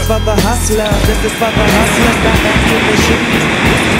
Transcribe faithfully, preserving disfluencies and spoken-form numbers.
for the hustlers, this is for the hustlers, that hands in the sheet.